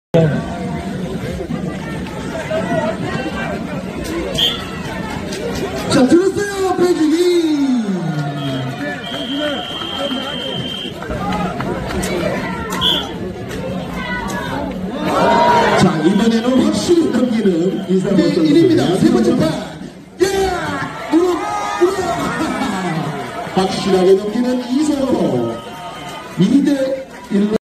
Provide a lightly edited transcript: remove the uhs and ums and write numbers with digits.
자, 들었어요, 배지기. 자, 이번에는 확실히 넘기는 이상호 선수. 1입니다. 세 번째 판. 확실하게 넘기는 이상호. 2대 1로